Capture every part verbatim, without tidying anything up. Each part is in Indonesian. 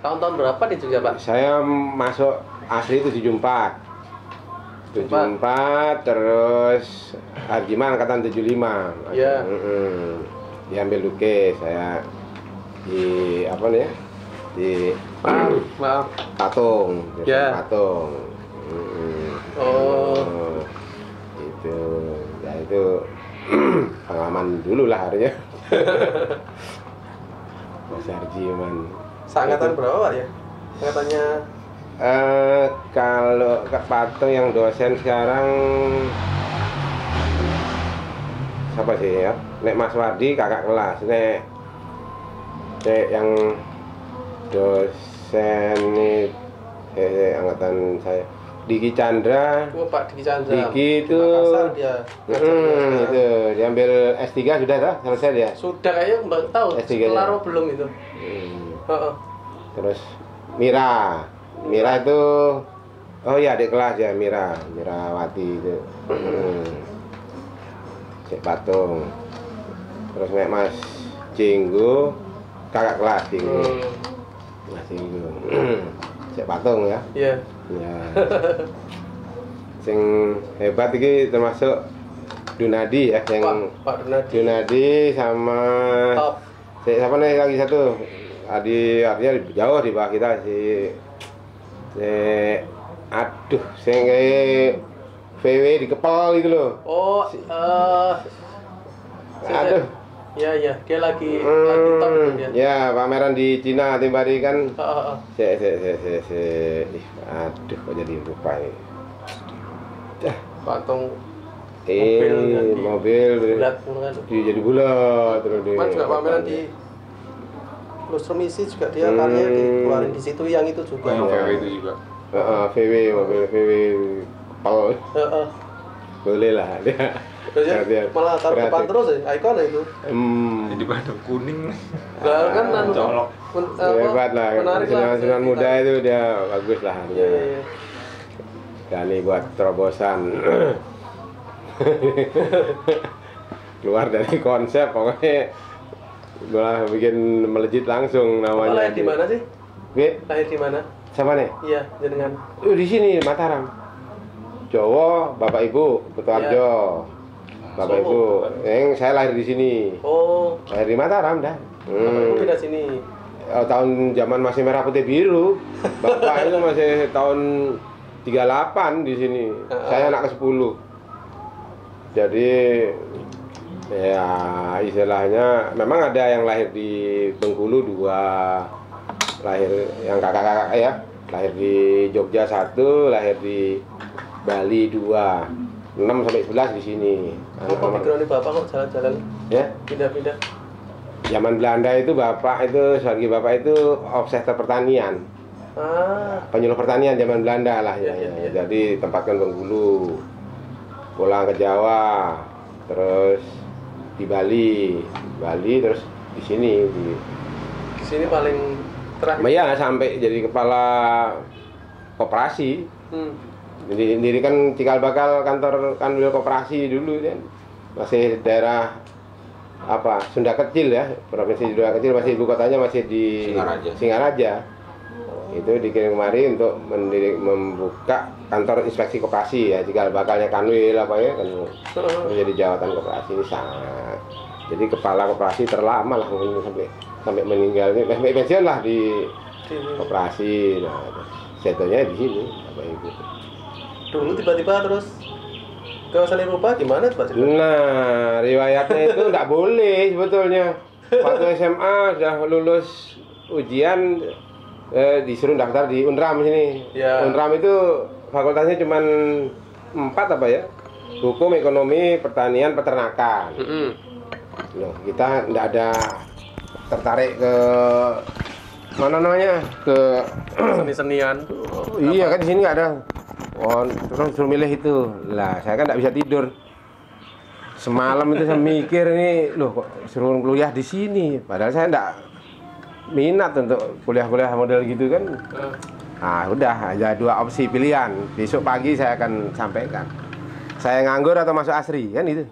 Tahun-tahun berapa di Jogja, Pak? Saya masuk asli tujuh puluh empat. tujuh puluh empat terus Harjiman angkatan tujuh puluh lima. Iya. Mm-hmm. Diambil lukis saya di apa nih ya? Di Maaf. patung, Ya. patung. Mm-hmm. Oh. Oh, itu ya itu pengalaman dulu lah harusnya. Mas Harjiman. Seangkatan berapa, Pak ya? Angkatannya Eh kalau ke patung yang dosen sekarang siapa sih ya? Nek Mas Wardi kakak kelas, nek nek yang dosen ini eh, eh, angkatan saya Diki Chandra. oh, Pak Diki Chandra. Diki itu Makassar dia. Hmm, itu diambil S tiga sudah toh? Selesai dia? Sudah kayaknya Mbak tahu. S tiga-nya. Kelar apa belum itu? Hmm. Heeh. Terus Mira. Mira itu oh ya adik kelas ya Mira, Mirawati itu. Hmm. Cek patung. Terus nek Mas Jinggo kakak kelas Jinggo. Hmm. Mas Jinggo. Cek patung ya. Iya. Ya. Sing hebat iki termasuk Dunadi ya, yang Pak, Pak Dunadi. Dunadi sama Top. si- siapa nih lagi satu? Adi artinya jauh di bawah kita si si aduh sing kayak V W di kepal itu loh. Oh, eh Aduh. Iya, iya, dia lagi Hmm, lagi top itu dia. ya pameran di Cina timbari kan. Heeh, heeh. Si si si si si ih, aduh kok jadi lupa ini. Dah, Patung eh Mobil, mobil, bulat kan. di jadi bulat terus di. Kan juga pameran di Lustrum Isi juga dia karyanya Hmm. dikeluarin di situ yang itu juga. Yang Iya. V W itu juga. Heeh, V W mobil V W kepal Heeh. boleh lah dia. Terus ya, Kreatif. malah taruh depan Kreatif. terus ya, ikon itu. Hmm. Jadi pada kuning. Lah kan anu colok. men- apa, Hebat lah, menarik lah. seniman-seniman muda itu dia bagus lah Iya, harusnya. iya, iya. Kali buat terobosan. Keluar dari konsep pokoknya malah bikin melejit langsung Bapak namanya. lahir di mana sih? Be, Lahir di mana? siapa nih? Iya, jenengan. Uh, di sini Mataram. Jawa, Bapak Ibu, Kutoarjo. Bapak Solo. Ibu, yang saya lahir di sini. Oh, Lahir di Mataram dah. Bapak Ibu Hmm. pindah sini. Oh, tahun zaman masih merah putih biru. Bapak itu masih tahun tiga puluh delapan di sini. Uh-uh. Saya anak ke sepuluh. Jadi ya istilahnya memang ada yang lahir di Bengkulu dua, lahir yang kakak-kakak ya, lahir di Jogja satu, lahir di Bali dua, enam sampai sebelas di sini. Apa background Bapak kok jalan-jalan Ya, pindah-pindah? zaman Belanda itu bapak itu sebagai bapak itu obsesor pertanian. Ah, Penyuluh pertanian zaman Belanda lah ya, Iya, iya, ya. iya. Jadi tempatkan Bengkulu, pulang ke Jawa, terus di Bali, Bali terus di sini di di sini paling terakhir. ya sampai jadi kepala koperasi. Hmm. Jadi dirikan cikal bakal kantor kanwil koperasi dulu kan. Masih daerah apa Sunda Kecil ya, provinsi Sunda Kecil, masih ibu kotanya masih di Singaraja. Singaraja. Itu dikirim kemari untuk mendiri, membuka kantor inspeksi koperasi ya, cikal bakalnya kanwil apa ya kan menjadi jawatan koperasi ini sangat. Jadi kepala koperasi terlama lah mungkin sampai sampai meninggalnya, sampai pensiun lah di Di- koperasi. Nah, setonya di sini Bapak Ibu. Dulu tiba-tiba terus ke seni rupa gimana tuh Pak? Nah, riwayatnya itu nggak boleh sebetulnya. Waktu S M A sudah lulus ujian, eh, disuruh daftar di Unram sini. Ya. Unram itu fakultasnya cuma empat apa ya? Hukum, ekonomi, pertanian, peternakan. Mm-mm. Loh, kita nggak ada tertarik ke mana namanya ke Seni-senian. iya kan di sini nggak ada. Oh, terus suruh milih itu. Lah, saya kan nggak bisa tidur. Semalam itu saya mikir ini, loh kok suruh kuliah di sini. Padahal saya nggak minat untuk kuliah-kuliah model gitu kan. Ah, udah ada dua opsi pilihan. Besok pagi saya akan sampaikan. Saya nganggur atau masuk Asri kan itu.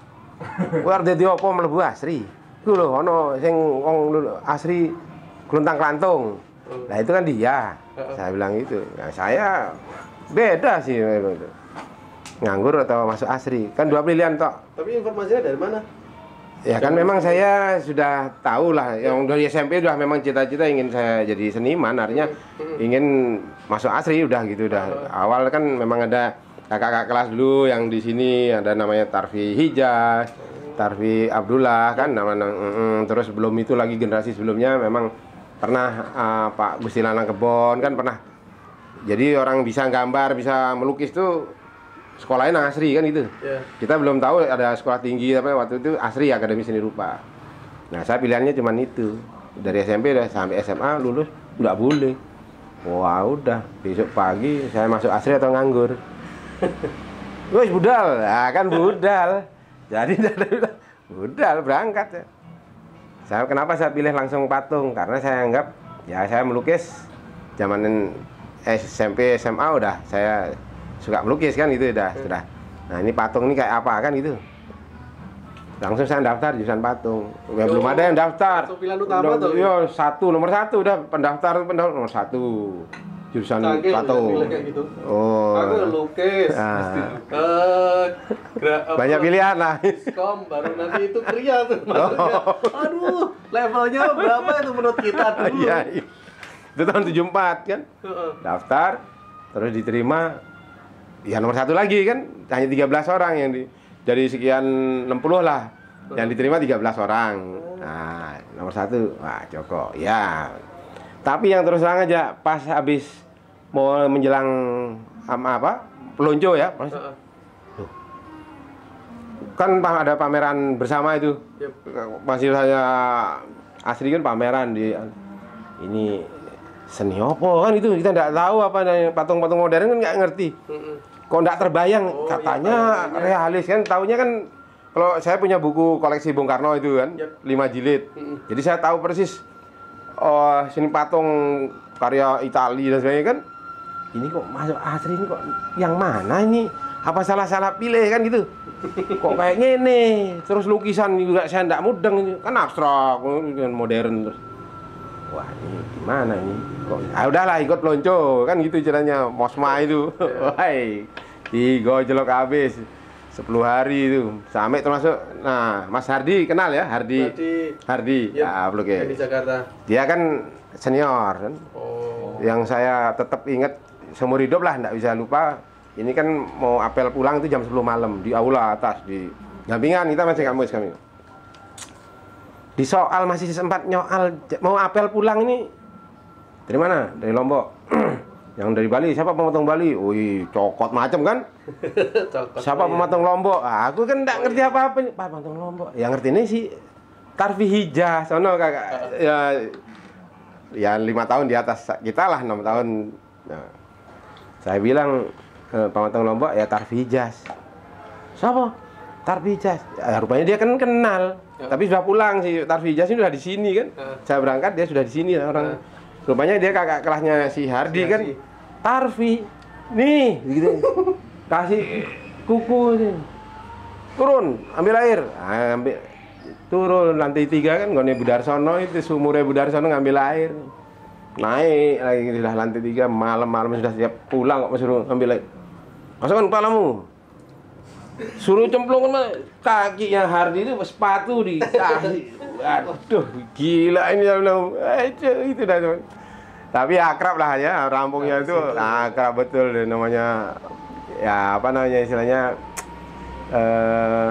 Luar dadi apa mlebu Asri. Ku lho ana sing wong Asri Gluntang Klantung. Nah itu kan dia. Saya bilang gitu. Nah, saya beda sih nganggur atau masuk asri. Kan dua pilihan toh. Tapi informasinya dari mana? Ya kan memang saya sudah tahu lah, yang dari S M P udah memang cita-cita ingin saya jadi seniman, artinya ingin masuk asri udah gitu udah. Awal kan memang ada kakak-kakak kelas dulu yang di sini ada namanya Tarfi Hijaz, Tarfi Abdullah kan nama, nama mm, mm. Terus belum itu lagi generasi sebelumnya memang pernah uh, Pak Gusti Lanang Kebon kan pernah. Jadi orang bisa gambar, bisa melukis tuh sekolahnya nang asri kan gitu. Yeah. Kita belum tahu ada sekolah tinggi tapi waktu itu asri Akademi Seni Rupa. Nah saya pilihannya cuma itu dari S M P udah sampai S M A lulus nggak boleh. Wah udah besok pagi saya masuk asri atau nganggur. Wes budal, nah, kan budal. Jadi budal berangkat ya. Saya kenapa saya pilih langsung patung karena saya anggap ya saya melukis zaman S M P S M A udah saya suka melukis kan itu udah sudah. Nah ini patung ini kayak apa kan gitu. Langsung saya daftar jurusan patung. Ya, belum ada yang daftar. Pilihan utama tuh. Yo satu nomor satu udah pendaftar pendaftar nomor satu jurusan Canggih, patung. Gitu. Oh. Aku lukis. Nah. Uh, Banyak pilihan lah. Kom baru nanti itu kriya tuh. Maksudnya, aduh levelnya berapa itu menurut kita dulu. Iya, iya. Itu tahun tujuh puluh empat kan. Daftar terus diterima. Ya nomor satu lagi kan hanya tiga belas orang yang di dari sekian enam puluh lah yang diterima tiga belas orang. Nah nomor satu wah Joko ya. Tapi yang terus terang aja pas habis mau menjelang ama apa pelonco ya pas, tuh, kan ada pameran bersama itu masih saya asri kan pameran di ini seni apa kan itu kita nggak tahu apa patung-patung modern kan nggak ngerti. Kok nggak terbayang oh, katanya iya, realis kan taunya kan kalau saya punya buku koleksi Bung Karno itu kan yep. lima jilid mm-hmm. Jadi saya tahu persis oh sini patung karya Italia dan sebagainya kan ini kok masuk asri ini kok yang mana ini apa salah-salah pilih kan gitu kok kayak gini terus lukisan juga saya nggak mudeng kan abstrak kan modern terus wah ini gimana ini kok ah udahlah ikut pelonco kan gitu caranya Mosma itu wahai tiga jelok habis sepuluh hari itu sampai termasuk nah Mas Hardi kenal ya Hardi Hardi, Hardi. Yep. Ah, ya. Di Jakarta dia kan senior kan oh. Yang saya tetap ingat seumur hidup lah nggak bisa lupa ini kan mau apel pulang itu jam sepuluh malam di aula atas di Gampingan kita masih kampus kami di soal masih sempat nyoal mau apel pulang ini dari mana? Dari Lombok. Yang dari Bali siapa pemotong Bali? Wih, cokot macam kan? Siapa pemotong Lombok? Ah, aku kan enggak ngerti apa-apa nih. Pak pemotong Lombok. Yang ngerti ini si Tarfi Hijaz, sono kakak. Ya ya lima tahun di atas kita lah, enam tahun. Nah, saya bilang eh, pemotong Lombok ya Tarfi Hijaz. Siapa? Tarfi Hijaz. Ya, rupanya dia kan kenal. Ya. Tapi sudah pulang si Tarfi Hijaz ini sudah di sini kan. Ya. Saya berangkat dia sudah di sini orang. Ya. Rupanya dia kakak kelasnya si Hardi si kan. Tarfi. Nih, gitu. Kasih kuku ini. Turun, ambil air. Nah, ambil turun lantai tiga kan ngone Budarsono itu sumure Budarsono ngambil air. Naik lagi sudah lantai tiga malam-malam sudah siap pulang kok suruh ambil air. Masukkan kepalamu. Suruh cemplungkan kakinya Hardi itu sepatu dikasih. Aduh, gila ini ya belum. Itu itu dah. Tapi akrab lah ya, rampungnya itu akrab betul namanya. Ya apa namanya istilahnya eh,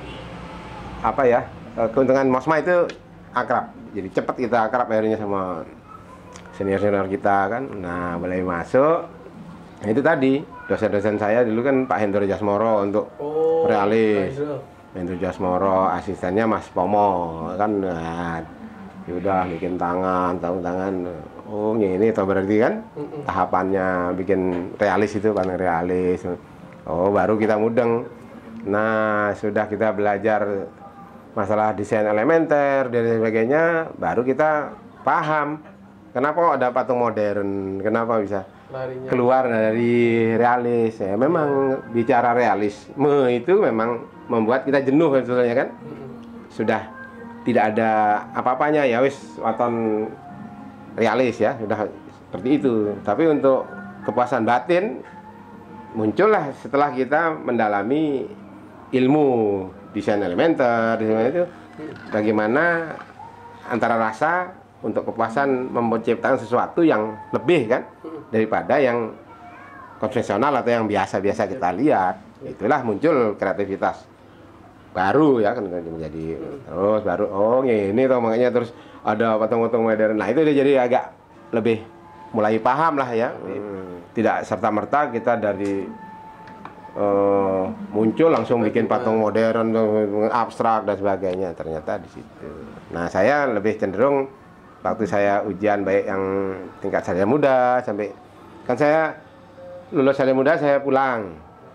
apa ya? Keuntungan Mosma itu akrab. Jadi cepat kita akrab akhirnya sama senior-senior kita kan. Nah, boleh masuk. Nah, itu tadi dosen-dosen saya dulu kan Pak Hendro Jasmoro untuk oh, realis. Hendro Jasmoro, asistennya Mas Pomo kan. Nah, udah bikin tangan, tahu tangan. Oh, ini itu berarti kan mm-mm. tahapannya bikin realis itu paling realis. Oh, baru kita mudeng. Nah, sudah kita belajar masalah desain elementer dan sebagainya, baru kita paham kenapa ada patung modern, kenapa bisa larinya keluar dari realis. Ya, memang bicara realisme itu memang membuat kita jenuh sebetulnya kan. Mm-hmm. Sudah tidak ada apa-apanya ya wis waton realis ya, sudah seperti itu. Tapi untuk kepuasan batin muncullah setelah kita mendalami ilmu desain elementer, desain itu bagaimana antara rasa untuk kepuasan menciptakan sesuatu yang lebih kan daripada yang konvensional atau yang biasa-biasa kita lihat. Itulah muncul kreativitas baru ya kan menjadi terus baru oh ini toh makanya terus ada patung-patung modern. Nah itu dia jadi agak lebih mulai paham lah ya. Hmm. Tidak serta-merta kita dari uh, muncul langsung bikin patung modern, abstrak dan sebagainya. Ternyata di situ. Nah saya lebih cenderung waktu saya ujian baik yang tingkat sarjana muda sampai kan saya lulus sarjana muda saya pulang.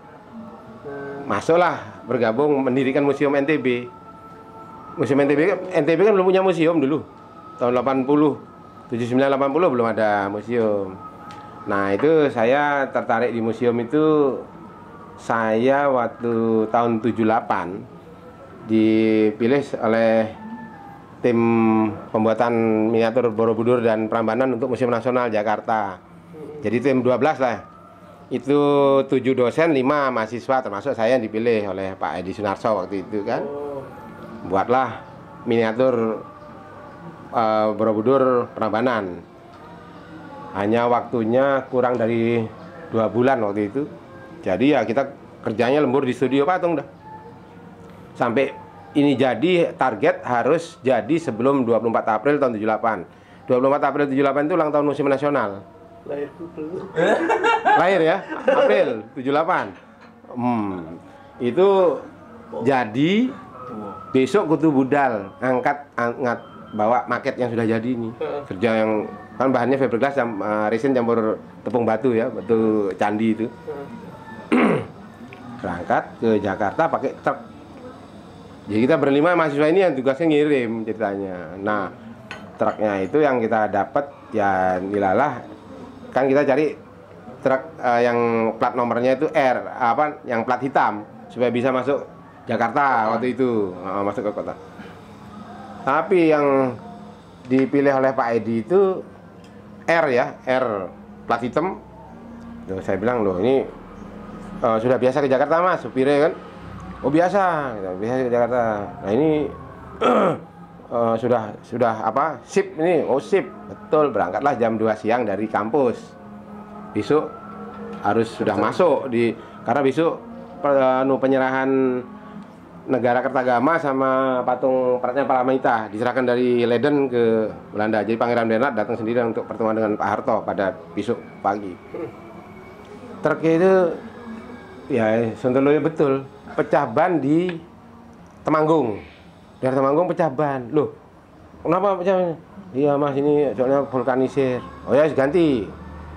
Masuklah bergabung mendirikan Museum N T B. Museum N T B N T B kan belum punya museum dulu. Tahun delapan puluh, tujuh puluh sembilan delapan puluh belum ada museum. Nah, itu saya tertarik di museum itu saya waktu tahun tujuh puluh delapan dipilih oleh tim pembuatan miniatur Borobudur dan Prambanan untuk Museum Nasional Jakarta. Jadi tim dua belas lah. Itu tujuh dosen, lima mahasiswa termasuk saya yang dipilih oleh Pak Edi Sunarso waktu itu kan. Buatlah miniatur uh, Borobudur Prambanan. Hanya waktunya kurang dari dua bulan waktu itu. Jadi ya kita kerjanya lembur di studio patung dah. Sampai ini jadi target harus jadi sebelum dua puluh empat April tahun tujuh puluh delapan. dua puluh empat April tujuh puluh delapan itu ulang tahun Museum Nasional. Lahir belum. Lahir ya, April tujuh puluh delapan. Hmm. Itu jadi besok kutu budal angkat angkat bawa maket yang sudah jadi ini. Kerja yang kan bahannya fiberglass yang uh, resin campur tepung batu ya, batu candi itu. Berangkat ke Jakarta pakai truk. Jadi kita berlima mahasiswa ini yang tugasnya ngirim ceritanya. Nah, truknya itu yang kita dapat ya nilalah kan kita cari truk uh, yang plat nomornya itu R apa yang plat hitam supaya bisa masuk Jakarta waktu itu uh, masuk ke kota. Tapi yang dipilih oleh Pak Edi itu R ya, R plat hitam. Loh, saya bilang loh ini uh, sudah biasa ke Jakarta mas, supirnya kan. Oh biasa, biasa ke Jakarta. Nah ini uh, sudah sudah apa? Sip ini, oh sip, betul berangkatlah jam dua siang dari kampus. Besok harus sudah masuk di karena besok uh, penyerahan negara Kertagama sama patung Pratnya Paramita diserahkan dari Leiden ke Belanda. Jadi Pangeran Bernhard datang sendiri untuk pertemuan dengan Pak Harto pada besok pagi. Truk itu ya Sontoloyo betul pecah ban di Temanggung. Dari Temanggung pecah ban. Loh, kenapa pecah ban? Iya mas ini soalnya vulkanisir. Oh ya ganti.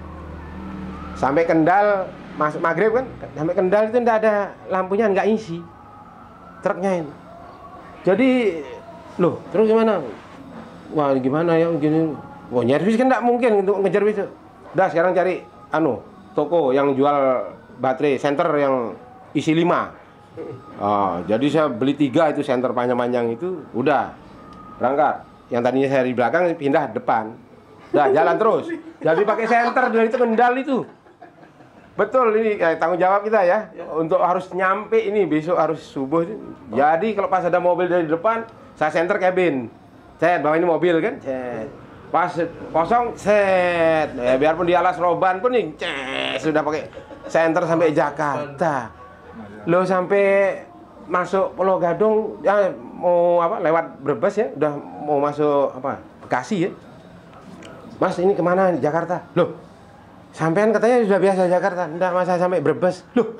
Sampai Kendal masuk maghrib kan, sampai Kendal itu enggak ada lampunya, enggak isi truknya ini. Jadi loh terus gimana? Wah gimana ya gini? Wah nyervis kan enggak mungkin untuk ngejar itu. Udah sekarang cari anu toko yang jual baterai senter yang isi lima. Oh, jadi saya beli tiga itu senter panjang-panjang itu udah berangkat. Yang tadinya saya di belakang pindah depan. Udah jalan terus. Jadi pakai senter dari itu Kendal itu. Betul ini eh, tanggung jawab kita ya, ya untuk harus nyampe ini besok harus subuh. Oh. Jadi kalau pas ada mobil dari depan, saya senter cabin. Set, bawa ini mobil kan. Set. Pas kosong, set. Ya, biarpun di alas roban pun nih, cet, sudah pakai senter sampai Jakarta. Lo sampai masuk Pulau Gadung, ya mau apa lewat Brebes ya, udah mau masuk apa Bekasi ya. Mas ini kemana di Jakarta? Loh. Sampean katanya sudah biasa Jakarta, enggak masa sampai Brebes. Loh.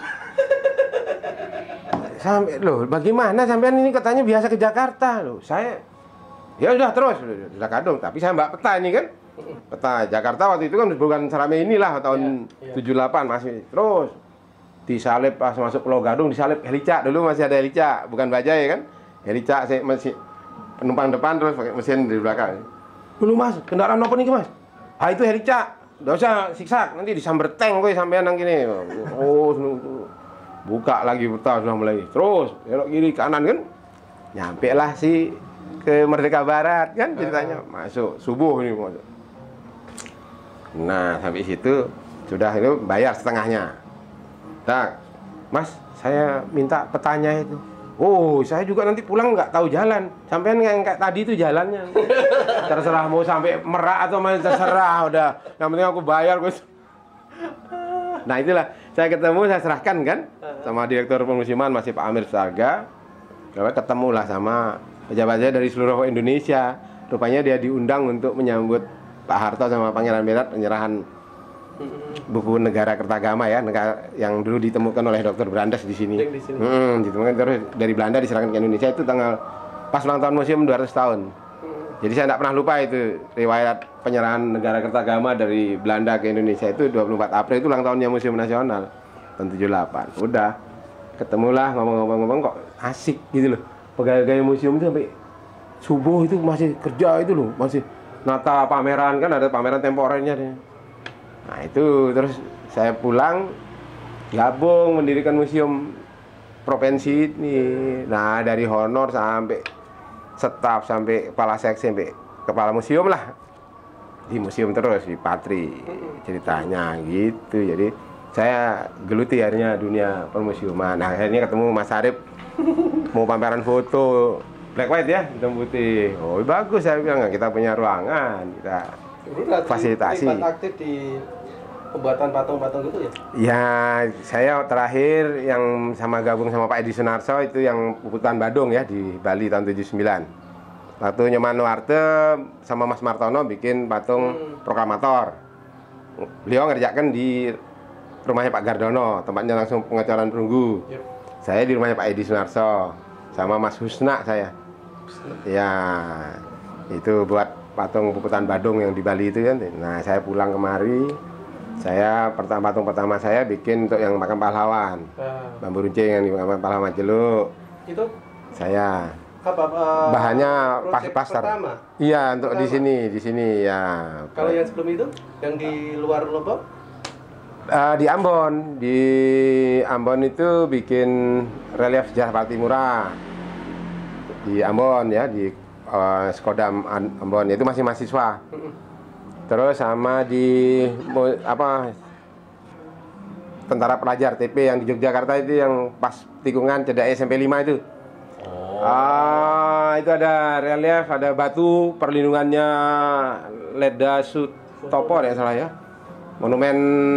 Sampai loh, bagaimana sampean ini katanya biasa ke Jakarta loh. Saya ya udah terus sudah kadung, tapi saya mbak peta ini kan. Peta Jakarta waktu itu kan bukan serame inilah tahun ya, ya. tujuh puluh delapan masih terus disalip pas masuk Pulau Gadung disalip Helica dulu masih ada Helica, bukan bajai kan. Helica saya masih penumpang depan terus pakai mesin di belakang. Dulu Mas, kendaraan apa nih Mas? Ah itu Helica. Udah usah siksak, nanti disamber tank gue sampean nang gini. Oh, buka lagi peta sudah mulai. Terus belok kiri kanan kan. Nyampe lah si ke Merdeka Barat kan ceritanya. Masuk subuh ini masuk. Nah, sampai situ sudah itu bayar setengahnya. Tak, Mas, saya minta petanya itu. Oh, saya juga nanti pulang nggak tahu jalan. Sampean yang kayak tadi itu jalannya. Terserah mau sampai Merak atau mana terserah udah. Yang penting aku bayar, Gus. Nah, itulah saya ketemu, saya serahkan kan sama Direktur Permusiman masih Pak Amir Sarga. Lalu ketemulah sama pejabatnya dari seluruh Indonesia. Rupanya dia diundang untuk menyambut Pak Harto sama Pangeran Berat penyerahan buku Negara Kertagama ya, negara yang dulu ditemukan oleh Dokter Brandes di sini. Di sini. Hmm, ditemukan terus dari Belanda diserahkan ke Indonesia itu tanggal pas ulang tahun museum dua ratus tahun. Hmm. Jadi saya tidak pernah lupa itu riwayat penyerahan Negara Kertagama dari Belanda ke Indonesia itu dua puluh empat April itu ulang tahunnya Museum Nasional tahun tujuh puluh delapan. Udah ketemulah ngomong-ngomong kok asik gitu loh. Pegawai museum itu sampai subuh itu masih kerja itu loh, masih nata pameran kan ada pameran temporernya deh. Nah itu terus saya pulang gabung mendirikan museum provinsi ini. Nah dari honor sampai staf sampai kepala seksi sampai kepala museum lah di museum terus di Patri ceritanya gitu. Jadi saya geluti akhirnya dunia permusiuman. Nah akhirnya ketemu Mas Arif mau pameran foto black white ya hitam putih. Oh bagus saya bilang kita punya ruangan kita fasilitasi. Terlibat aktif di pembuatan patung-patung itu ya? Ya, saya terakhir yang sama gabung sama Pak Edi Sunarso itu yang Puputan Badung ya di Bali tahun tujuh puluh sembilan. Waktu Nyoman Nuarte sama Mas Martono bikin patung hmm. proklamator. Beliau ngerjakan di rumahnya Pak Gardono, tempatnya langsung pengecoran perunggu. Yep. Saya di rumahnya Pak Edi Sunarso sama Mas Husna saya. Husna. Ya, itu buat patung Puputan Badung yang di Bali itu kan. Nah, saya pulang kemari. Saya pertama patung pertama saya bikin untuk yang makam pahlawan, ah. bambu runcing yang di makam pahlawan Jeluk. Itu saya. Apa? Uh, bahannya pas pasar. Pertama? Iya untuk pertama. di sini, di sini ya. Kalau yang sebelum itu, yang di luar Lombok? Uh, di Ambon, di Ambon itu bikin relief sejarah Patimura di Ambon ya, di uh, Skodam Ambon itu masih mahasiswa. Terus sama di apa tentara pelajar T P yang di Yogyakarta itu yang pas tikungan Cedai S M P lima itu. Oh. Ah, itu ada relief, ada batu perlindungannya Leda Sutopo ya salah ya. Monumen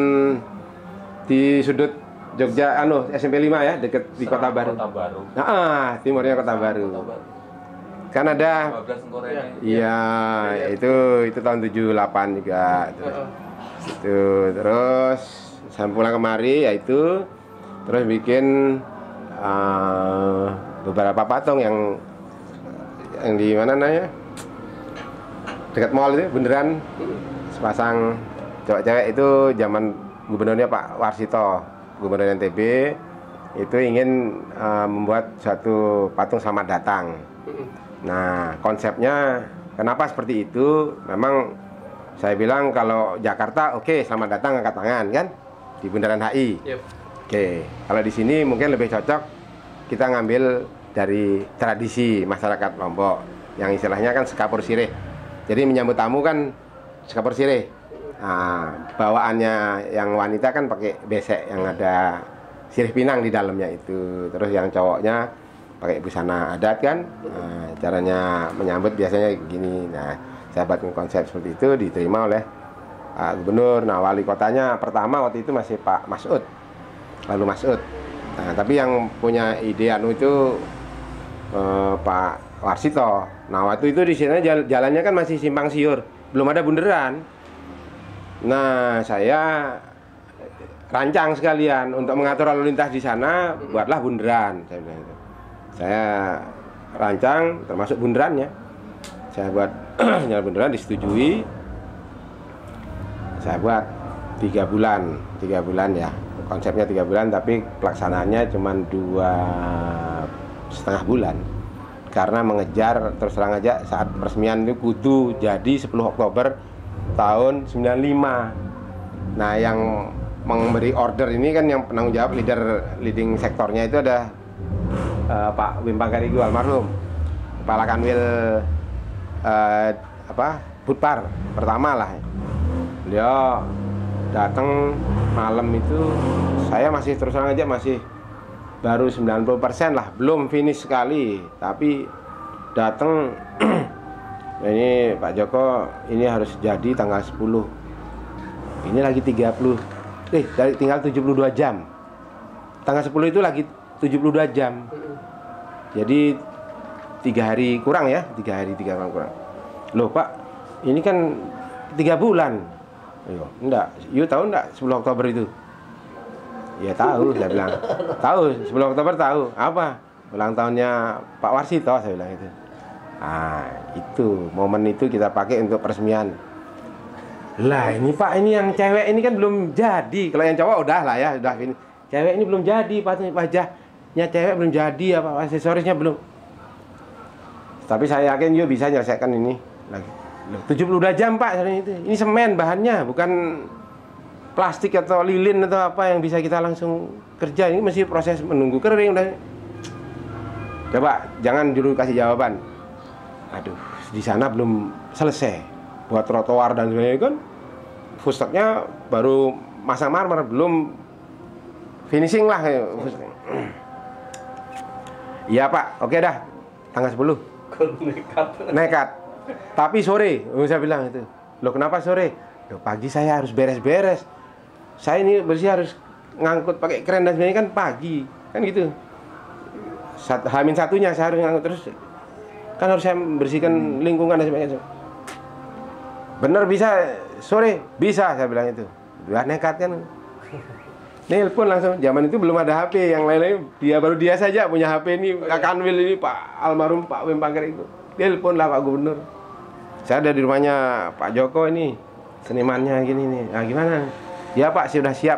di sudut Jogja anu S M P lima ya, dekat di Kota Baru. Kota Baru. Nah, timurnya Kota Baru. Kota Baru. Kan ada iya ya, itu itu tahun tujuh puluh delapan juga terus uh -uh. itu terus saya pulang kemari yaitu terus bikin uh, beberapa patung yang yang di mana namanya dekat mall itu beneran sepasang cewek-cewek itu zaman gubernurnya Pak Warsito gubernur N T B itu ingin uh, membuat suatu patung selamat datang. Nah, konsepnya kenapa seperti itu? Memang saya bilang kalau Jakarta oke, okay, selamat datang angkat tangan kan di Bundaran H I. Yep. Oke, okay. Kalau di sini mungkin lebih cocok kita ngambil dari tradisi masyarakat Lombok yang istilahnya kan sekapur sirih. Jadi menyambut tamu kan sekapur sirih. Nah, bawaannya yang wanita kan pakai besek yang ada sirih pinang di dalamnya itu. Terus yang cowoknya pakai busana adat kan, nah, caranya menyambut biasanya gini. Nah, saya buat konsep seperti itu diterima oleh Pak Gubernur. Nah, wali kotanya pertama waktu itu masih Pak Masud, lalu Masud. Nah, tapi yang punya ide anu itu eh, Pak Warsito. Nah, waktu itu di sini jal jalannya kan masih simpang siur, belum ada bundaran. Nah, saya rancang sekalian untuk mengatur lalu lintas di sana, buatlah bundaran. Saya bilang itu. Saya rancang termasuk bundarannya. Saya buat jalan bundaran disetujui. Saya buat tiga bulan, tiga bulan ya. Konsepnya tiga bulan, tapi pelaksanaannya cuma dua setengah bulan. Karena mengejar terus terang aja saat peresmian itu kudu jadi sepuluh Oktober tahun sembilan puluh lima. Nah, yang memberi order ini kan yang penanggung jawab leader leading sektornya itu ada Uh, Pak Wim Pangkarigo almarhum, Kepala Kanwil uh, apa Budpar pertama lah. Beliau datang malam itu, saya masih terus terang aja masih baru sembilan puluh persen lah, belum finish sekali. Tapi datang, ini Pak Joko ini harus jadi tanggal sepuluh. Ini lagi tiga puluh, eh dari tinggal tujuh puluh dua jam. Tanggal sepuluh itu lagi tujuh puluh dua jam. Jadi tiga hari kurang ya, tiga hari tiga hari kurang. Loh Pak, ini kan tiga bulan. Ayo, enggak, you tahu enggak sepuluh Oktober itu? Ya tahu, saya bilang. Tahu, sepuluh Oktober tahu. Apa? Ulang tahunnya Pak Warsito, saya bilang itu. Ah, itu momen itu kita pakai untuk peresmian. Lah ini Pak, ini yang cewek ini kan belum jadi. Kalau yang cowok udah lah ya, udah ini. Cewek ini belum jadi, wajahnya cewek belum jadi, apa aksesorisnya belum. Tapi saya yakin you bisa menyelesaikan ini lagi. tujuh puluh dua jam Pak, itu. Ini semen bahannya, bukan plastik atau lilin atau apa yang bisa kita langsung kerja. Ini masih proses menunggu kering udah. Coba jangan dulu kasih jawaban. Aduh, di sana belum selesai buat trotoar dan sebagainya kan. Fusteknya baru masang marmer, belum finishing lah. Iya Pak, oke dah, tanggal sepuluh. Nekat. Nekat. Tapi sore, saya bilang itu. Loh kenapa sore? Loh pagi saya harus beres-beres. Saya ini bersih harus ngangkut pakai kren dan sebagainya kan pagi, kan gitu. Sat, Hamin satunya saya harus ngangkut terus. Kan harus saya membersihkan lingkungan dan sebagainya. Bener bisa sore, bisa saya bilang itu. Udah nekat kan. Nelpon langsung, zaman itu belum ada H P, yang lain-lain dia baru dia saja punya H P ini, Kak Kanwil ini, Pak almarhum Pak Wim Pangger itu. Nelpon lah Pak Gubernur. Saya ada di rumahnya Pak Joko ini, senimannya gini nih. Nah gimana? Ya Pak, sudah siap.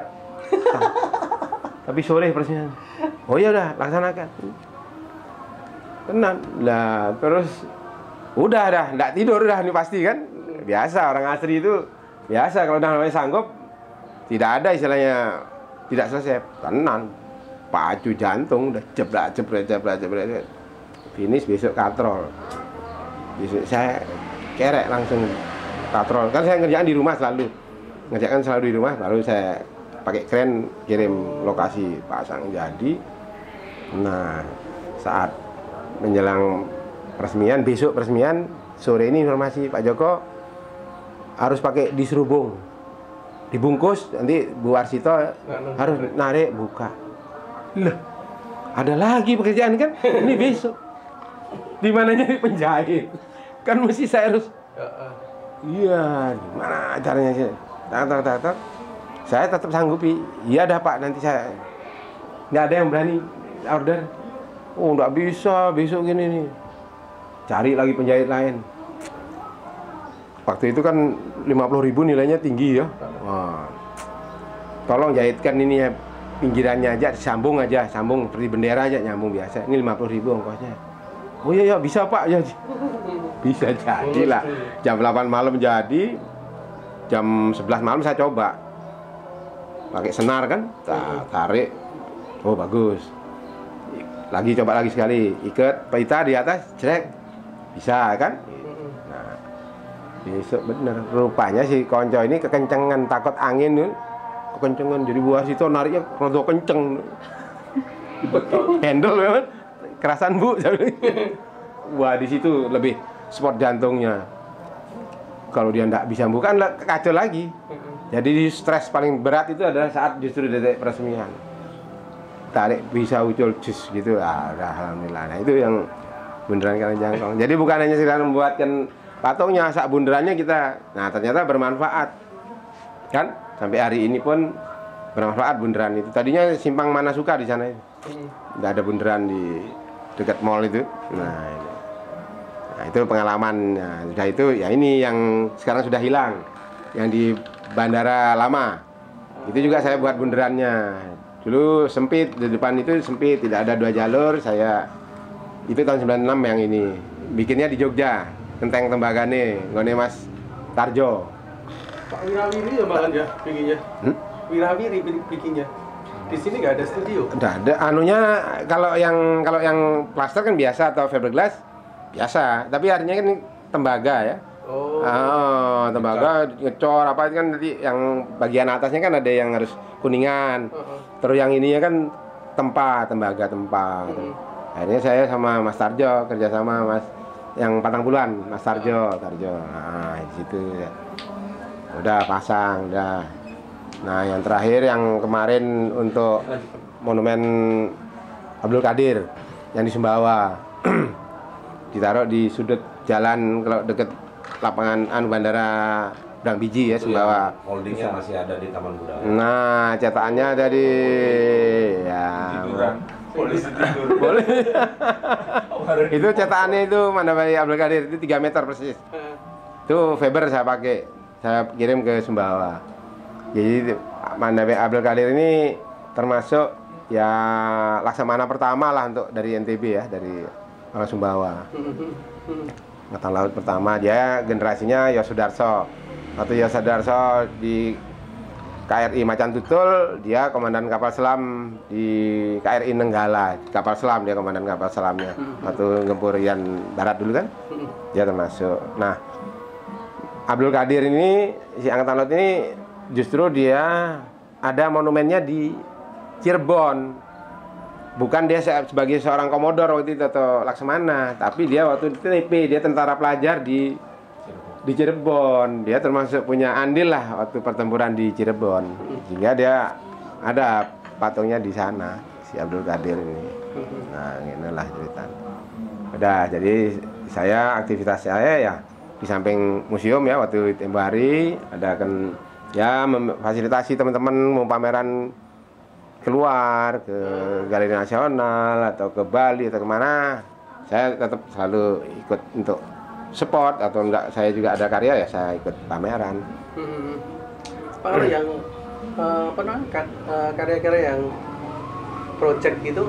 Tapi sore persiapan. Oh ya udah, laksanakan. Tenang. Lah terus udah dah, enggak tidur dah ini pasti kan. Biasa orang asri itu biasa kalau udah namanya sanggup tidak ada istilahnya tidak selesai, tenang, pacu jantung, udah jebrak jebrak jebrak jebrak, finish besok katrol. Besok saya kerek langsung katrol. Kan saya ngerjakan di rumah selalu, ngerjakan selalu di rumah, lalu saya pakai kren kirim lokasi pasang jadi. Nah saat menjelang peresmian, besok peresmian, sore ini informasi Pak Joko harus pakai diserubung. Dibungkus, nanti Bu Warsito harus narik buka. Lah, ada lagi pekerjaan kan? Ini besok. Di mana nyari penjahit? Kan mesti saya harus. Iya, gimana caranya sih? Tak tak tak tak. Saya tetap sanggupi. Iya dah Pak, nanti saya. Nggak ada yang berani order. Oh, nggak bisa besok gini nih. Cari lagi penjahit lain. Waktu itu kan lima puluh ribu nilainya tinggi ya. Wah. Tolong jahitkan ini ya, pinggirannya aja, sambung aja, sambung seperti bendera aja, nyambung biasa. Ini lima puluh ribu ongkosnya. Oh iya ya, bisa Pak ya. Bisa jadi lah. Jam delapan malam jadi. Jam sebelas malam saya coba. Pakai senar kan, tarik. Oh bagus. Lagi coba lagi sekali, ikat pita di atas, jelek. Bisa kan? Besok bener, rupanya si konco ini kekencengan, takut angin nih, kekencengan, jadi Bu Warsito nariknya rada kenceng. Handle memang kerasan Bu. Wah di situ lebih sport jantungnya. Kalau dia nggak bisa bukan kacau lagi. Jadi stres paling berat itu adalah saat justru detik peresmian. Tarik bisa ucul jus gitu, ah, alhamdulillah. Nah itu yang beneran kalian jangkau. Jadi bukan hanya sekedar membuatkan patungnya, sak bunderannya kita. Nah ternyata bermanfaat kan, sampai hari ini pun bermanfaat bunderan itu. Tadinya simpang Manasuka di sana, nggak ada bunderan di dekat mall itu. Nah, ini. Nah itu pengalaman. Nah, sudah itu ya ini yang sekarang sudah hilang, yang di Bandara Lama. Itu juga saya buat bunderannya. Dulu sempit, di depan itu sempit, tidak ada dua jalur. Saya itu tahun sembilan puluh enam yang ini bikinnya di Jogja. Kenteng Tembagane, nggone Mas Tarjo. Pak Wirawiri ya malah ya bikinnya. Hmm? Wirawiri bikinnya. Di sini nggak ada studio. Nggak ada. Anunya kalau yang kalau yang plaster kan biasa atau fiberglass biasa. Tapi artinya kan tembaga ya. Oh. Oh, tembaga ngecor apa itu kan nanti yang bagian atasnya kan ada yang harus kuningan. Uh-uh. Terus yang ininya kan tempat, tembaga tempat. Mm-hmm. Akhirnya saya sama Mas Tarjo kerja sama Mas yang Patang Puluhan, Mas Tarjo, Tarjo. Nah, di situ ya. Udah pasang, udah. Nah, yang terakhir yang kemarin untuk monumen Abdul Qadir yang di Sumbawa. Ditaruh di sudut jalan kalau deket lapangan anu bandara Udang Biji ya, Sumbawa. Holdingnya masih ada di Taman Budaya. Nah, cetakannya ada di ya. Tiduran. Polisi tidur. Boleh. Itu cetakannya itu Mandalay Abdul Qadir itu tiga meter persis. Uh, Itu Faber saya pakai. Saya kirim ke Sumbawa. Jadi Mandalay Abdul Qadir ini termasuk ya laksamana pertama lah untuk dari N T B ya, dari orang Sumbawa. Angkatan Laut pertama, dia generasinya Yosudarso. Waktu Yosudarso di K R I Macan Tutul, dia komandan kapal selam di K R I Nenggala. Kapal selam, dia komandan kapal selamnya. Waktu ngempur Irian Barat dulu kan, dia termasuk. Nah, Abdul Qadir ini, si Angkatan Laut ini justru dia ada monumennya di Cirebon. Bukan dia sebagai seorang komodor waktu itu atau laksamana, tapi dia waktu di T P, dia tentara pelajar di di Cirebon. Dia termasuk punya andil lah waktu pertempuran di Cirebon. Sehingga dia ada patungnya di sana, si Abdul Qadir ini. Nah, inilah cerita. Udah, jadi saya aktivitas saya ya di samping museum ya, waktu tempo hari ada kan ya memfasilitasi teman-teman mau pameran keluar ke Galeri Nasional atau ke Bali atau kemana, saya tetap selalu ikut untuk support, atau enggak saya juga ada karya ya saya ikut pameran. Hmm. Kalau yang uh, apa namanya kan- uh, karya-karya yang project gitu,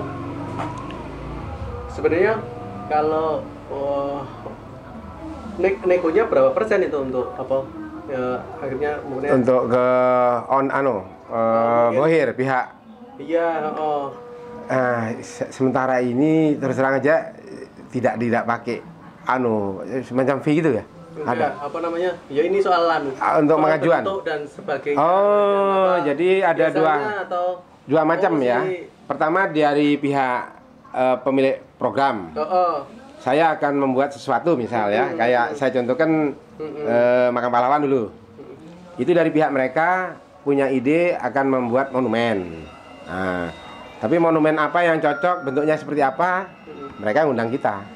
sebenarnya kalau uh, ne- negonya berapa persen itu untuk apa? Ya, akhirnya kemudian Untuk ke on anu uh, Bohir pihak. iya, oh. Nah, se- sementara ini terus terang aja tidak tidak pakai anu semacam fee gitu ya. Enggak, Ada. apa namanya? Ya ini soal anu. Ah, untuk soal mengajuan? bentuk dan sebagainya. Oh, dan apa. jadi ada Biasanya dua atau dua macam oh, ya. si- Pertama dari pihak eh, pemilik program. Oh, oh. Saya akan membuat sesuatu misal ya, Mm-mm. kayak saya contohkan eh, makam pahlawan dulu. Itu dari pihak mereka punya ide akan membuat monumen. Nah, tapi monumen apa yang cocok, bentuknya seperti apa, mereka ngundang kita.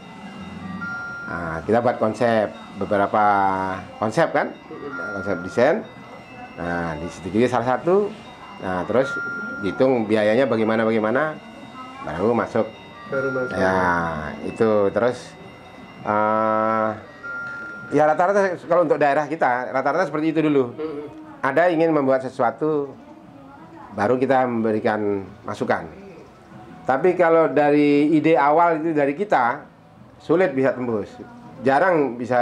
Nah, kita buat konsep, beberapa konsep kan, Nah, konsep desain. Nah, disetujui salah satu. Nah, terus hitung biayanya bagaimana bagaimana, baru masuk. Baru masuk. Ya, itu terus eh, ya rata-rata kalau untuk daerah kita rata-rata seperti itu dulu. Mm-mm. Ada ingin membuat sesuatu, baru kita memberikan masukan. Tapi kalau dari ide awal itu dari kita, sulit bisa tembus. Jarang bisa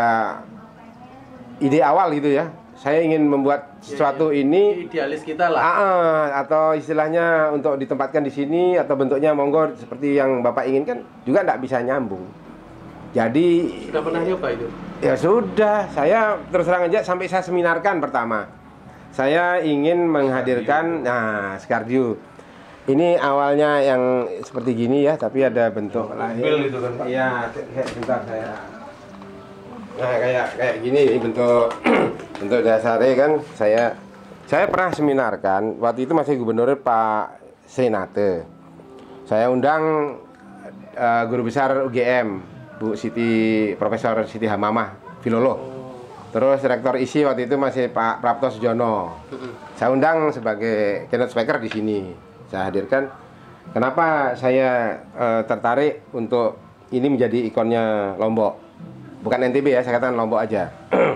ide awal gitu ya. Saya ingin membuat sesuatu Ya, ya. ini Idealis kita lah. Ah, ah, atau istilahnya untuk ditempatkan di sini atau bentuknya monggo seperti yang Bapak inginkan juga tidak bisa nyambung. Jadi Sudah pernah nyoba itu? ya sudah, saya terus terang aja sampai saya seminarkan pertama. Saya ingin menghadirkan nah Skardio. Ini awalnya yang seperti gini ya, tapi ada bentuk lain. Mobil itu kan, Pak? Iya, sebentar saya. Nah, kayak kayak gini ini bentuk bentuk dasarnya kan saya saya pernah seminarkan waktu itu masih gubernur Pak Senate. Saya undang uh, guru besar U G M Bu Siti Profesor Siti Hamamah Filoloh. Terus rektor I S I waktu itu masih Pak Prapto Sujono. Saya undang sebagai keynote speaker di sini. Saya hadirkan. Kenapa saya uh, tertarik untuk ini menjadi ikonnya Lombok? Bukan N T B ya, saya katakan Lombok aja.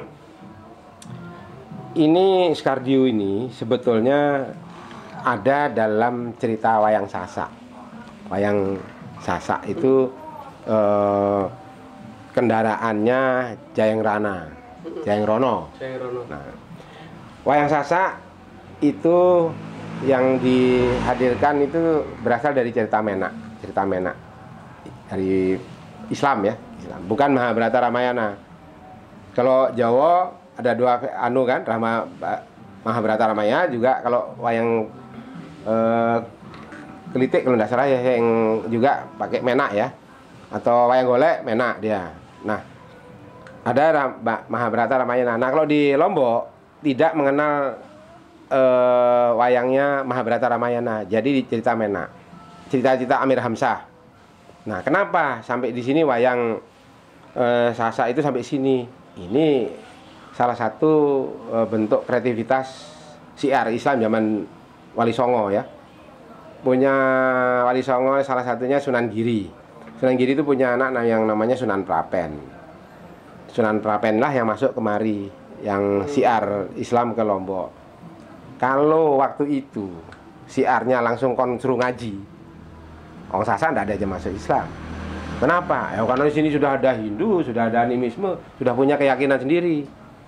Ini Skardio ini sebetulnya ada dalam cerita Wayang Sasak. Wayang Sasak itu eh, kendaraannya Jayeng Rana, Jayeng Rono. Saya Rono. Nah, Wayang Sasak itu yang dihadirkan itu berasal dari cerita Menak, cerita Menak dari Islam ya, Islam. Bukan Mahabharata Ramayana. Kalau Jawa ada dua anu kan, Rama Mahabharata Ramayana juga. Kalau wayang eh, Kelitik kalau tidak salah ya, yang juga pakai menak ya, atau wayang golek menak dia. Nah, ada Ram, Mahabharata Ramayana. Nah, kalau di Lombok tidak mengenal eh, wayangnya Mahabharata Ramayana, jadi cerita menak, cerita-cerita Amir Hamzah. Nah, kenapa sampai di sini wayang eh, Sasak itu sampai sini? Ini salah satu eh, bentuk kreativitas syiar Islam zaman Wali Songo ya. Punya Wali Songo salah satunya Sunan Giri. Sunan Giri itu punya anak yang namanya Sunan Prapen. Sunan Prapen lah yang masuk kemari, yang syiar Islam ke Lombok. Kalau waktu itu syiarnya langsung kon suruh ngaji, orang Sasak tidak ada aja masuk Islam. Kenapa? Ya karena di sini sudah ada Hindu, sudah ada animisme, sudah punya keyakinan sendiri.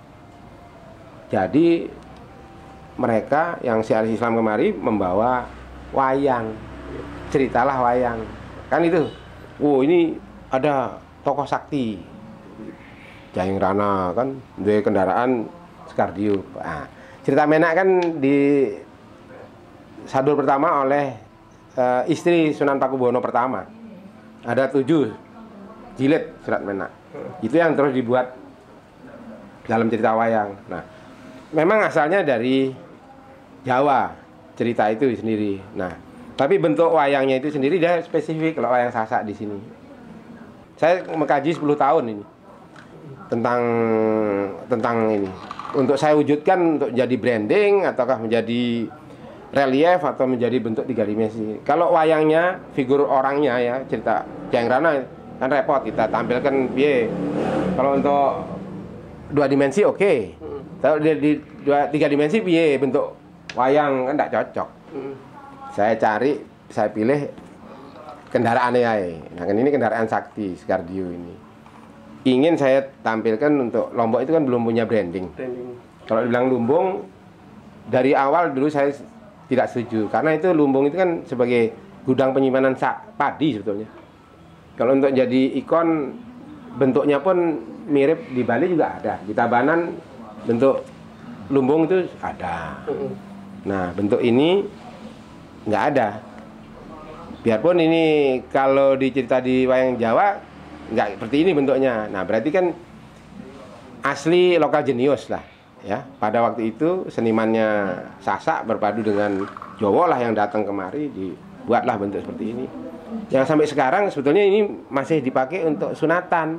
Jadi mereka yang syiar Islam kemari membawa wayang, ceritalah wayang, kan itu. Oh ini ada tokoh sakti, Jayeng Rana kan, dari kendaraan Skardiu. Nah, cerita menak kan di sadur pertama oleh uh, istri Sunan Pakubuwono pertama. Ada tujuh jilid surat menak. Itu yang terus dibuat dalam cerita wayang. Nah, memang asalnya dari Jawa cerita itu sendiri. Nah, tapi bentuk wayangnya itu sendiri dia spesifik kalau wayang Sasak di sini. Saya mengkaji sepuluh tahun ini tentang tentang ini. Untuk saya wujudkan untuk jadi branding ataukah menjadi relief atau menjadi bentuk tiga dimensi. Kalau wayangnya figur orangnya ya, cerita Jayeng Rana kan repot kita tampilkan piye. Kalau untuk dua dimensi oke. Okay. Kalau di, di dua tiga dimensi piye bentuk wayang kan tidak cocok. Hmm. Saya cari, saya pilih kendaraannya ya. Nah, kan ini kendaraan sakti Skardiu ini. Ingin saya tampilkan untuk Lombok itu kan belum punya branding. branding. Kalau dibilang lumbung, dari awal dulu saya tidak setuju karena itu lumbung itu kan sebagai gudang penyimpanan padi sebetulnya. Kalau untuk jadi ikon bentuknya pun mirip di Bali juga ada. Di Tabanan bentuk lumbung itu ada. Nah, bentuk ini nggak ada. Biarpun ini kalau dicerita di wayang Jawa nggak seperti ini bentuknya. Nah, berarti kan asli lokal jenius lah ya. Pada waktu itu senimannya Sasak berpadu dengan Jawa lah yang datang kemari, dibuatlah bentuk seperti ini. Yang sampai sekarang sebetulnya ini masih dipakai untuk sunatan.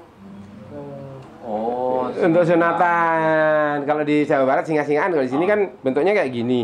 Oh, untuk sunatan. Kalau di Jawa Barat singa-singaan, kalau di sini kan bentuknya kayak gini.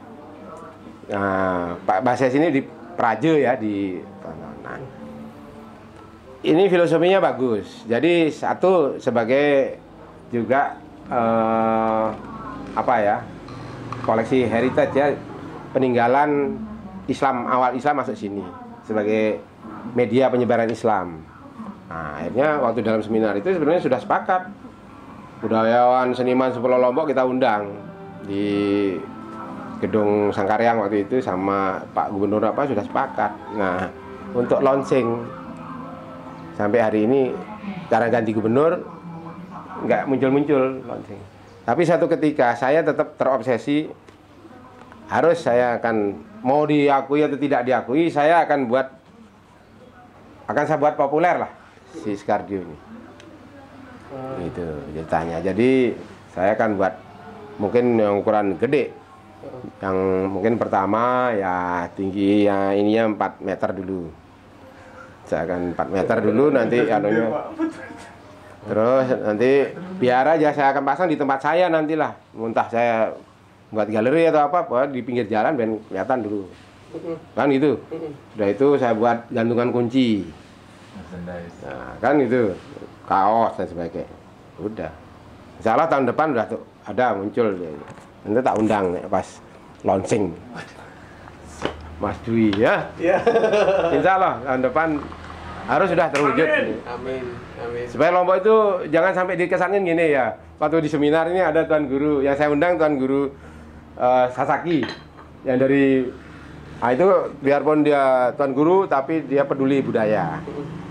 Nah, Pak bahasa sini di Praja ya, di nah, ini filosofinya bagus. Jadi satu sebagai juga eh, apa ya, koleksi heritage ya, peninggalan Islam, awal Islam masuk sini sebagai media penyebaran Islam. Nah, akhirnya waktu dalam seminar itu sebenarnya sudah sepakat, budayawan seniman sepulau Lombok kita undang di Gedung Sangkaryang waktu itu sama Pak Gubernur apa sudah sepakat. Nah, untuk launching sampai hari ini cara ganti gubernur nggak muncul-muncul launching. Tapi satu ketika saya tetap terobsesi, harus saya akan mau diakui atau tidak diakui, saya akan buat akan saya buat populer lah si Skardiu ini. Hmm. Itu ceritanya. Jadi saya akan buat mungkin yang ukuran gede. Yang mungkin pertama ya tinggi ya ininya empat meter dulu. Saya akan empat meter dulu nanti anunya. Terus nanti biar aja saya akan pasang di tempat saya nantilah. Muntah saya buat galeri atau apa, buat di pinggir jalan dan kelihatan dulu. Kan gitu. Udah itu saya buat gantungan kunci. Nah, kan itu kaos dan sebagainya. Udah. Insya Allah tahun depan udah tuh ada muncul. Nanti tak undang pas launching Mas Dwi ya. Ya. Insya Allah tahun depan harus sudah terwujud. Amin. Amin. Amin. Supaya Lombok itu jangan sampai dikesankan gini ya. Waktu di seminar ini ada tuan guru yang saya undang, tuan guru uh, Sasaki yang dari, nah itu biarpun dia tuan guru tapi dia peduli budaya.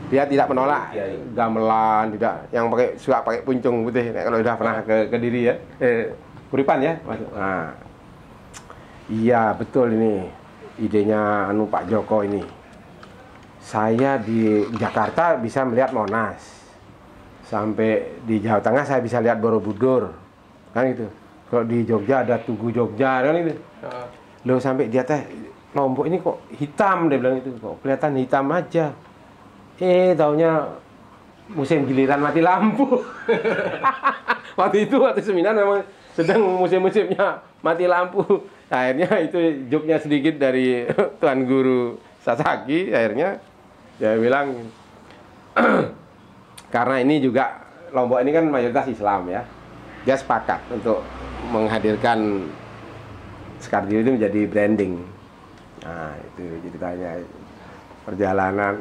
Dia tidak menolak Kiai. gamelan, tidak yang pakai suka pakai puncung putih. Nek kalau udah pernah ke Kediri ya, eh Kuripan ya, masuk. Nah, iya betul ini idenya anu Pak Joko ini. Saya di Jakarta bisa melihat Monas, sampai di Jawa Tengah saya bisa lihat Borobudur, kan gitu. Kalau di Jogja ada Tugu Jogja kan itu. Loh sampai dia teh Lombok ini kok hitam, dia bilang itu kok kelihatan hitam aja. Eh, taunya musim giliran mati lampu. Waktu itu waktu seminar memang sedang musim-musimnya mati lampu. Akhirnya itu joknya sedikit dari Tuan Guru Sasaki. Akhirnya dia bilang karena ini juga Lombok ini kan mayoritas Islam ya. Dia sepakat untuk menghadirkan Sekardil itu menjadi branding. Nah, itu ceritanya perjalanan.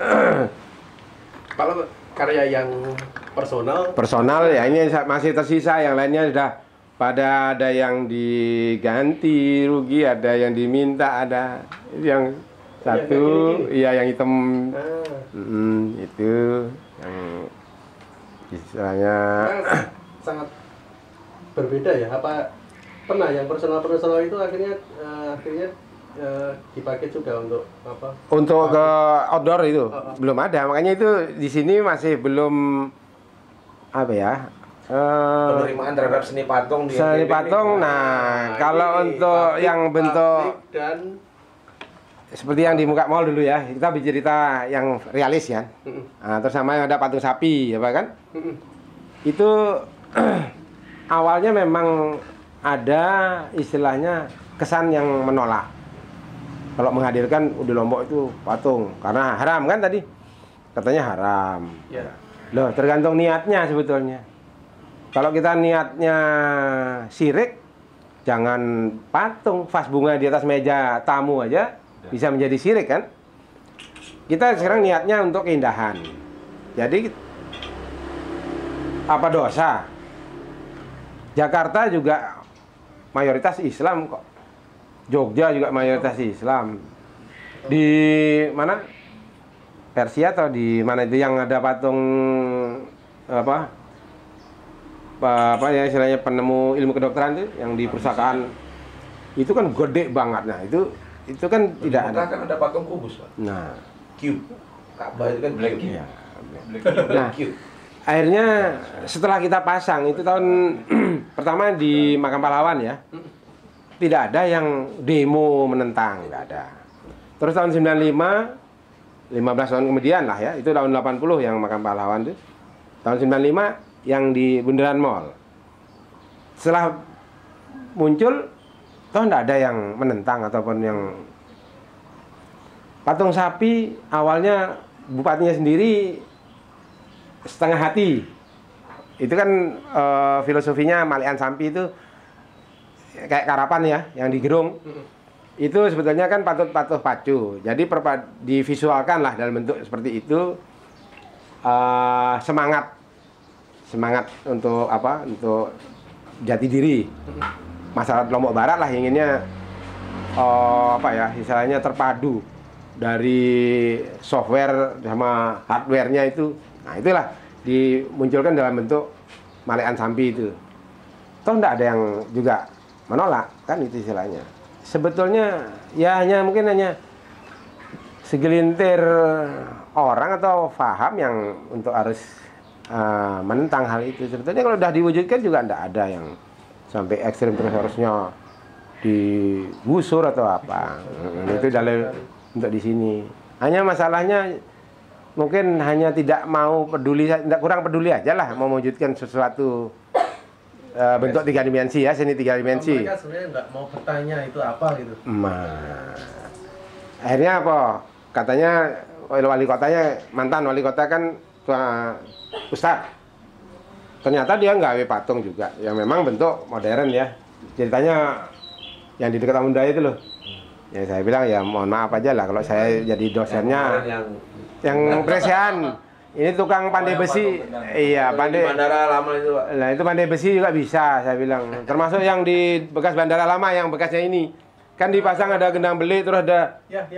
Kalau karya yang personal, Personal ya ini masih tersisa, yang lainnya sudah pada ada yang diganti rugi, ada yang diminta, ada yang satu, iya yang hitam, ah, mm, itu yang istilahnya kan sangat berbeda ya. Apa pernah yang personal-personal itu akhirnya eh, akhirnya eh, dipakai juga untuk apa? untuk ke outdoor itu Oh, oh. belum ada, makanya itu di sini masih belum apa ya. eh, Penerimaan terhadap seni patung di Seni N T B ini patung, gimana? nah kalau ini untuk pabrik- yang bentuk pabrik dan seperti yang di muka mall dulu ya, kita bercerita yang realis ya. Mm-mm. Nah, terus sama yang ada patung sapi, ya kan? Mm-mm. Itu awalnya memang ada istilahnya kesan yang menolak. Kalau menghadirkan di Lombok itu patung, karena haram kan tadi, katanya haram. Ya. Loh, tergantung niatnya sebetulnya. Kalau kita niatnya syirik, jangan patung, vas bunga di atas meja tamu aja bisa menjadi syirik kan? Kita sekarang niatnya untuk keindahan. Jadi apa dosa? Jakarta juga mayoritas Islam kok. Jogja juga mayoritas Islam. Di mana? Persia atau di mana itu yang ada patung apa? Apa, apa ya istilahnya penemu ilmu kedokteran itu yang di perpustakaan itu kan gede banget. Nah, itu itu kan tidak Mekah ada. kan ada patung kubus, Pak. Nah, Cube. Ka'bah itu kan black cube. iya. Black cube. Nah, Cube. akhirnya setelah kita pasang itu tahun pertama di Makam Pahlawan ya, tidak ada yang demo menentang, nggak ada. Terus tahun sembilan puluh lima, lima belas tahun kemudian lah ya, itu tahun delapan puluh yang Makam Pahlawan itu. Tahun sembilan puluh lima yang di Bundaran Mall. Setelah muncul, toh nggak ada yang menentang ataupun yang patung sapi awalnya bupatinya sendiri setengah hati. Itu kan e, filosofinya Malian Sampi itu kayak karapan ya, yang di gerung. Itu sebetulnya kan patut-patut pacu. Jadi perpa, divisualkan lah dalam bentuk seperti itu, e, semangat semangat untuk apa? Untuk jati diri. Masyarakat Lombok Barat lah inginnya e, apa ya? Istilahnya terpadu dari software sama hardware-nya itu. Nah, itulah dimunculkan dalam bentuk Malian Sampi itu. Toh enggak ada yang juga menolak, kan itu istilahnya. Sebetulnya ya hanya mungkin hanya segelintir orang atau paham yang untuk harus uh, menentang hal itu. Sebetulnya kalau sudah diwujudkan juga enggak ada yang sampai ekstrim terus harusnya digusur atau apa. Hmm, itu dalam untuk di sini. Hanya masalahnya mungkin hanya tidak mau peduli, tidak kurang peduli aja lah mau mewujudkan sesuatu uh, bentuk tiga dimensi ya, seni tiga dimensi. Mereka sebenarnya nggak mau bertanya itu apa gitu. Nah, akhirnya apa? Katanya wali kotanya, mantan wali kota kan tua Ustadz. Ternyata dia nggak patung juga, yang memang bentuk modern ya. Ceritanya yang di dekat Taman Budaya itu loh. Ya saya bilang ya mohon maaf aja lah kalau saya jadi dosennya. Yang Yang presian, ini tukang pandai Oh, yang besi, patung bendang. iya Kalau di pandai. bandara lama itu, Pak. Nah itu pandai besi juga bisa, saya bilang. Termasuk yang di bekas bandara lama, yang bekasnya ini, kan dipasang ada gendang belik, terus ada Ya, ya.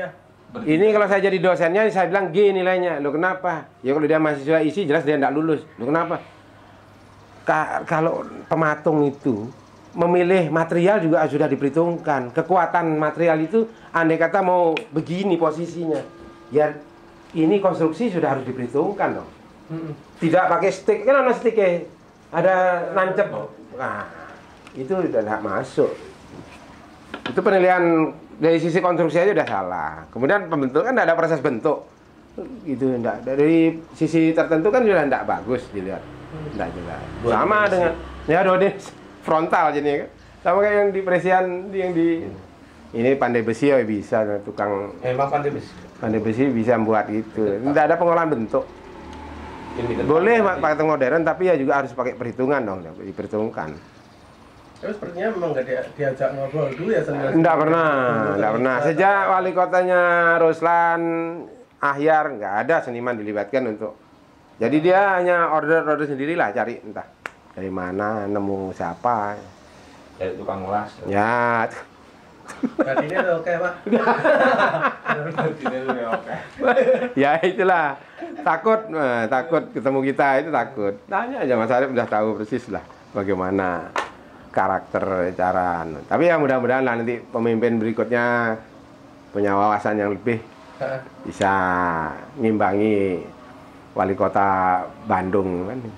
Ini kalau saya jadi dosennya, saya bilang G nilainya. Loh kenapa? Ya kalau dia mahasiswa isi, jelas dia tidak lulus. Loh kenapa? Ka kalau pematung itu memilih material juga sudah diperhitungkan. Kekuatan material itu, andai kata mau begini posisinya, ya ini konstruksi sudah harus diperhitungkan dong. Tidak pakai stick, kan ada sticknya, ada nancep. Nah, itu udah tidak masuk. Itu penilaian dari sisi konstruksi aja udah salah. Kemudian pembentukan tidak ada proses bentuk, gitu enggak. Dari sisi tertentu kan sudah tidak bagus dilihat, tidak jelas. Sama dengan ya dua D frontal jadinya kan. Sama kayak yang di Presian, yang di ini pandai besi ya bisa, tukang Emang pandai besi. pandai besi bisa buat gitu. Tidak ada pengolahan bentuk. Ini kan Boleh pandai. pakai modern, tapi ya juga harus pakai perhitungan dong, diperhitungkan. Tapi sepertinya memang nggak dia, diajak ngobrol dulu ya senior. Enggak pernah, enggak pernah. Sejak wali kotanya Ruslan Ahyar nggak ada seniman dilibatkan untuk. Jadi dia hanya order-order sendirilah, cari entah dari mana, nemu siapa. Dari tukang las. Ya, Berarti ini udah oke pak. Ini udah oke. ya itulah. Takut, eh, takut ketemu kita itu takut. Tanya aja Mas Arif udah tahu persis lah bagaimana karakter cara. Tapi ya mudah-mudahan lah nanti pemimpin berikutnya punya wawasan yang lebih, bisa ngimbangi wali kota Bandung kan.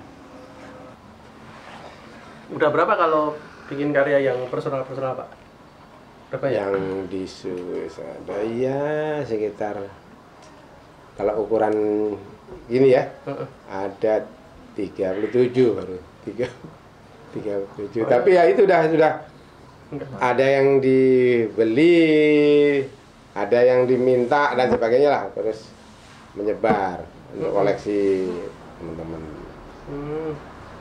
Udah berapa kalau bikin karya yang personal-personal pak? Berapa ya? Yang di Swiss ada ya sekitar, kalau ukuran gini ya, Heeh. ada tiga puluh tujuh baru tiga tiga puluh tujuh. Tapi ya itu udah sudah Enggak. ada yang dibeli, ada yang diminta dan sebagainya lah, terus menyebar untuk koleksi teman-teman. Hmm,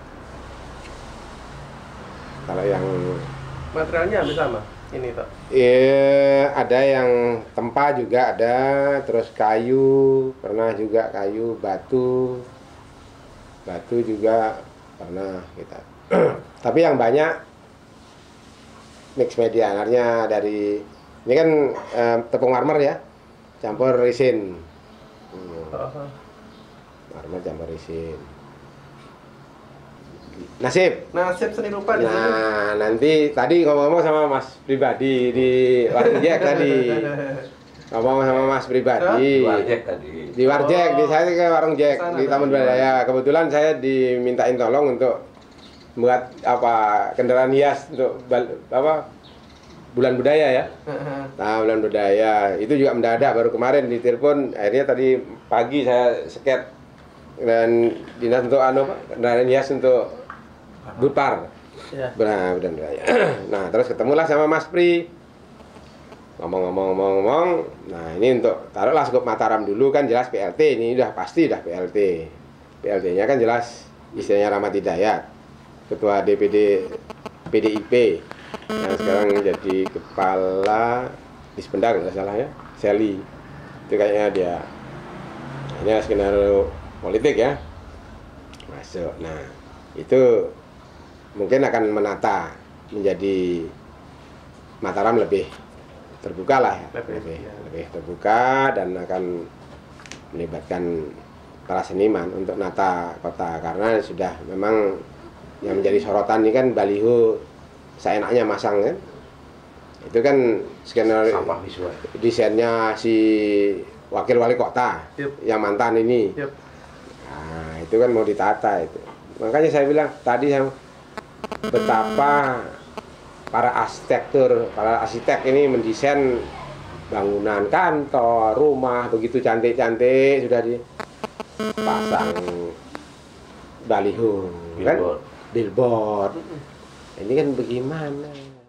Kalau yang materialnya hampir sama ini pak. eh, ada yang tempa juga ada, terus kayu, pernah juga kayu, batu, batu juga pernah kita. Tapi yang banyak mix media, artinya dari ini kan eh, tepung marmer ya, campur resin. Hmm, Oh, marmer campur resin. Nasib. nasib seni rupa di sini. Nah, nanti tadi ngomong-ngomong sama Mas pribadi di Warung Jack tadi. Ngomong sama Mas pribadi. Warjek tadi. Di Warjek, di saya ke Warung Jack Sana, di Taman Budaya. Kebetulan saya dimintain tolong untuk buat apa kendaraan hias untuk bal- apa bulan budaya ya. Nah, bulan budaya itu juga mendadak, baru kemarin ditelepon. Akhirnya tadi pagi saya sket dan dinas untuk anu Pak, kendaraan hias untuk Budpar. Ya. Nah, bulan budaya. Nah, terus ketemulah sama Mas Pri. Ngomong-ngomong-ngomong, nah ini untuk taruhlah skup Mataram dulu kan jelas P L T, ini udah pasti udah P L T. P L T-nya kan jelas istilahnya Rahmat Hidayat, ketua D P D P D I P yang sekarang jadi kepala Dispendar nggak salah ya, Sally. Itu kayaknya dia. Nah, ini skenario politik ya. Masuk. Nah, itu mungkin akan menata menjadi Mataram lebih terbuka lah ya. Lebih, lebih, ya. lebih terbuka dan akan melibatkan para seniman untuk nata kota, karena sudah memang yang menjadi sorotan ini kan baliho seenaknya masang kan, itu kan skenario Sampah visual. desainnya si wakil wali kota Yup. yang mantan ini. Yup. Nah, itu kan mau ditata itu. Makanya saya bilang tadi saya betapa para arsitektur, para arsitek ini mendesain bangunan kantor, rumah begitu cantik-cantik sudah dipasang baliho, kan? Billboard. Billboard. Ini kan bagaimana?